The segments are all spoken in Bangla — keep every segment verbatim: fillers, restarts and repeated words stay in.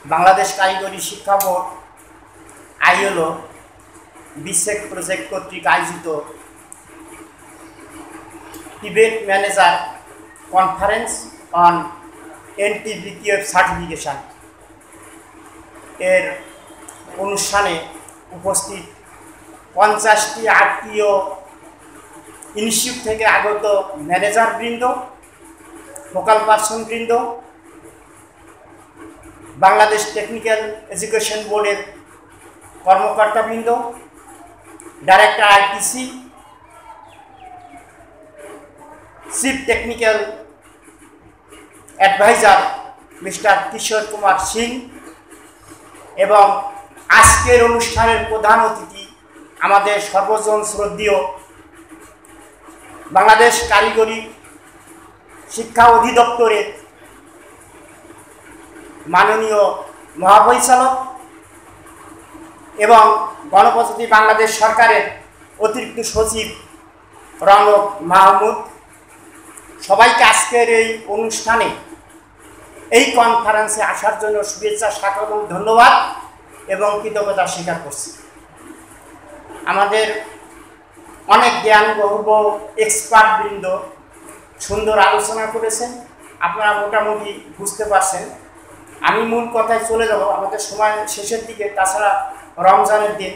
বাংলাদেশ কারিগরি শিক্ষা বোর্ড আইএলও বিশেক প্রজেক্ট কর্তৃক আয়োজিত টিবেট manager conference on N T V T F certification এর অনুষ্ঠানে উপস্থিত পঞ্চাশটি আত্মীয় ইনস্টিটিউট থেকে আগত ম্যানেজার বৃন্দ, ফোকাল পার্সন বৃন্দ, বাংলাদেশ টেকনিক্যাল এডুকেশন বোর্ডের কর্মকর্তাবৃন্দ, director ITC, chief technical advisor mister Kishore Kumar Singh এবং আজকের অনুষ্ঠানের প্রধান অতিথি আমাদের সর্বজন শ্রদ্ধেয় বাংলাদেশ কারিগরি শিক্ষা অধিদপ্তরের মাননীয় মহাপরিচালক এবং গণপ্রজাতন্ত্রী বাংলাদেশ সরকারের অতিরিক্ত সচিব রনক মাহমুদ, সবাইকে আজকের এই অনুষ্ঠানে এই কনফারেন্সে আসার জন্য শুভেচ্ছা স্বাগত, ধন্যবাদ এবং কৃতজ্ঞতা স্বীকার করছি। আমাদের অনেক জ্ঞান গর্ব এক্সপার্ট বৃন্দ সুন্দর আলোচনা করেছেন, আপনারা মোটামুটি বুঝতে পারছেন। আমি মূল কথায় চলে যাব, আমাদের সময় শেষের দিকে, তাছাড়া রমজানের দিন।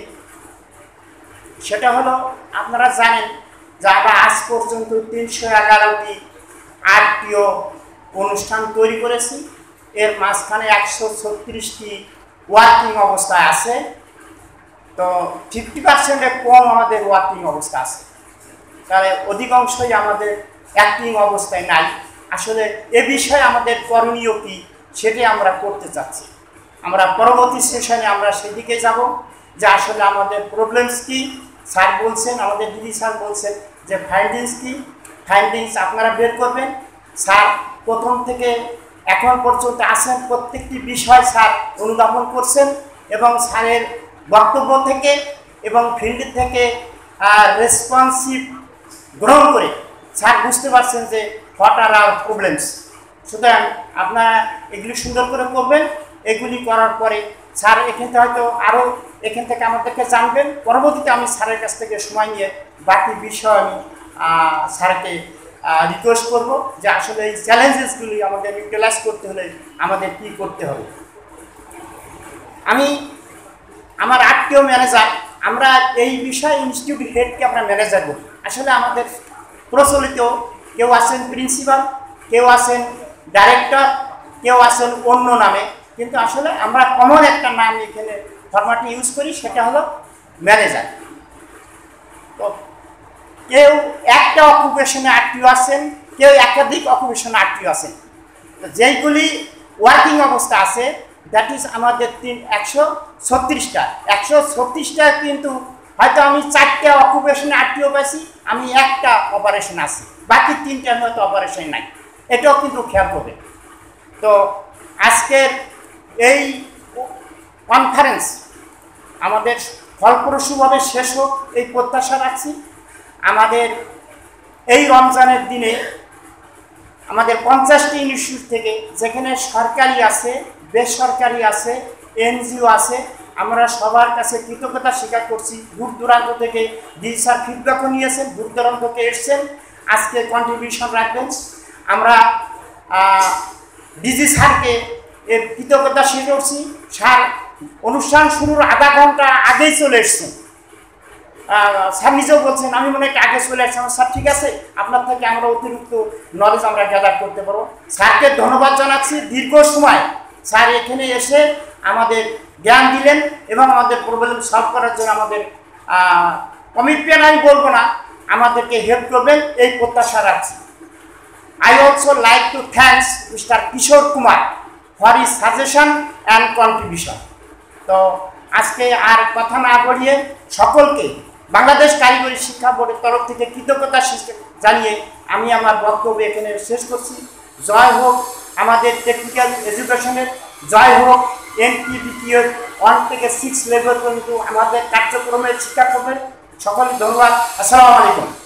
সেটা হলো, আপনারা জানেন যে আমরা আজ পর্যন্ত তিনশো এগারোটি আরটিও অনুষ্ঠান তৈরি করেছি। এর মাঝখানে একশো ছত্রিশটি ওয়ার্কিং অবস্থায় আছে, তো ফিফটি পার্সেন্টের কম আমাদের ওয়ার্কিং অবস্থা আছে, তাহলে অধিকাংশই আমাদের অ্যাক্টিং অবস্থায় নাই। আসলে এ বিষয়ে আমাদের করণীয় কী সেটাই আমরা করতে চাচ্ছি। আমরা পরবর্তী সেশনে আমরা সেদিকে যাব যে আসলে আমাদের প্রবলেমস কী। স্যার বলছেন, আমাদের দিদি স্যার বলছেন যে ফাইন্ডিংস কী, ফাইন্ডিংস আপনারা বের করবেন। স্যার প্রথম থেকে এখন পর্যন্ত আসেন, প্রত্যেকটি বিষয় স্যার অনুধাবন করছেন এবং স্যারের বক্তব্য থেকে এবং ফিল্ড থেকে রেসপন্সিভ গ্রহণ করে স্যার বুঝতে পারছেন যে হোয়াট আর আওয়ার প্রবলেমস। সুতরাং আপনারা এগুলি সুন্দর করে করবেন। এগুলি করার পরে স্যার এখান থেকে হয়তো আরও এখান থেকে আমাদেরকে জানবেন। পরবর্তীতে আমি স্যারের কাছ থেকে সময় নিয়ে বাকি বিষয় আমি স্যারকে রিকোয়েস্ট করব যে আসলে এই চ্যালেঞ্জেসগুলি আমাদের ইউটিলাইজ করতে হলে আমাদের কী করতে হবে। আমি আমার আত্মীয় ম্যানেজার, আমরা এই বিষয়ে ইনস্টিটিউট হেডকে আমরা ম্যানেজার বলি। আসলে আমাদের প্রচলিত কেউ আছেন প্রিন্সিপাল, কেউ আছেন ডাইরেক্টর, কেউ আছেন অন্য নামে, কিন্তু আসলে আমরা কমন একটা নাম এখানে ফরম্যাটে ইউজ করি, সেটা হলো ম্যানেজার। তো কেউ একটা অকুপেশনে আটটিও আছেন, কেউ একাধিক অকুপেশনে আটটিও আছেন। তো যেইগুলি ওয়ার্কিং অবস্থা আছে দ্যাট ইজ আমাদের তিন একশো ছত্রিশটা একশো ছত্রিশটা কিন্তু হয়তো আমি চারটা অকুপেশনে আটটিও পাইছি, আমি একটা অপারেশন আছি, বাকি তিনটা হয়তো অপারেশন নাই, এটাও কিন্তু খেয়াল করবে। তো আজকের এই কনফারেন্স আমাদের ফলপ্রসূভাবে শেষ হোক এই প্রত্যাশা রাখছি। আমাদের এই রমজানের দিনে আমাদের পঞ্চাশটি ইনস্টিটিউট থেকে, যেখানে সরকারি আছে, বেসরকারি আছে, এনজিও আছে, আমরা সবার কাছে কৃতজ্ঞতা স্বীকার করছি। দূর দূরান্ত থেকে ডিজি স্যার ফিডব্যাকও নিয়েছেন, দূর দূরান্ত থেকে এসছেন, আজকে কন্ট্রিবিউশন রাখবেন। আমরা ডিজি স্যারকে এর কৃতজ্ঞতা স্বীকার করছি। স্যার অনুষ্ঠান শুরুর আধা ঘন্টা আগেই চলে এসছেন। স্যার নিজেও বলছেন আমি মনে হয় আগে চলে আসছি। স্যার ঠিক আছে, আপনার থেকে আমরা অতিরিক্ত নলেজ আমরা গ্যাদার করতে পারবো। স্যারকে ধন্যবাদ জানাচ্ছি। দীর্ঘ সময় স্যার এখানে এসে আমাদের জ্ঞান দিলেন এবং আমাদের প্রবলেম সলভ করার জন্য আমাদের কমিটমেন্ট আমি বলবো না, আমাদেরকে হেল্প করবেন এই প্রত্যাশা রাখছি। I also like to thank mister Kishore Kumar for his suggestion and contribution. তো আজকে আর কথা না বলিয়ে সকলকে বাংলাদেশ কারিগরি শিক্ষা বোর্ডের তরফ থেকে কৃতজ্ঞতা জানিয়ে আমি আমার বক্তব্য এখানে শেষ করছি। জয় হোক আমাদের টেকনিক্যাল এডুকেশনের, জয় হোক এন টি ভি টি এর ওয়ান থেকে সিক্স লেভেল পর্যন্ত আমাদের কার্যক্রমের শিক্ষাক্রমের। সকলে ধন্যবাদ। আসসালামু আলাইকুম।